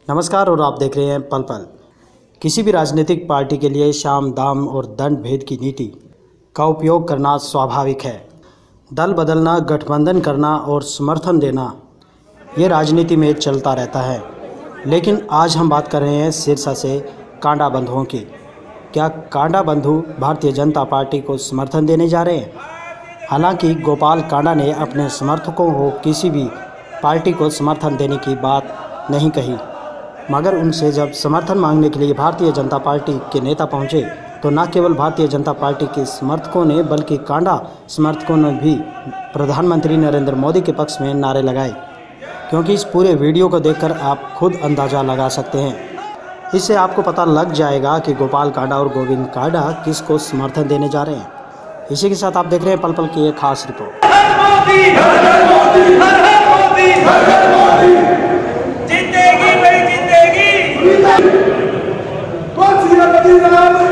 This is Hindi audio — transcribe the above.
नमस्कार और आप देख रहे हैं पल पल। किसी भी राजनीतिक पार्टी के लिए साम दाम और दंड भेद की नीति का उपयोग करना स्वाभाविक है। दल बदलना, गठबंधन करना और समर्थन देना ये राजनीति में चलता रहता है। लेकिन आज हम बात कर रहे हैं सिरसा से कांडा बंधुओं की। क्या कांडा बंधु भारतीय जनता पार्टी को समर्थन देने जा रहे हैं? हालांकि गोपाल कांडा ने अपने समर्थकों को किसी भी पार्टी को समर्थन देने की बात नहीं कही, मगर उनसे जब समर्थन मांगने के लिए भारतीय जनता पार्टी के नेता पहुंचे तो न केवल भारतीय जनता पार्टी के समर्थकों ने बल्कि कांडा समर्थकों ने भी प्रधानमंत्री नरेंद्र मोदी के पक्ष में नारे लगाए। क्योंकि इस पूरे वीडियो को देखकर आप खुद अंदाज़ा लगा सकते हैं। इससे आपको पता लग जाएगा कि गोपाल कांडा और गोविंद कांडा किसको समर्थन देने जा रहे हैं। इसी के साथ आप देख रहे हैं पल पल की एक खास रिपोर्ट। जिंदगी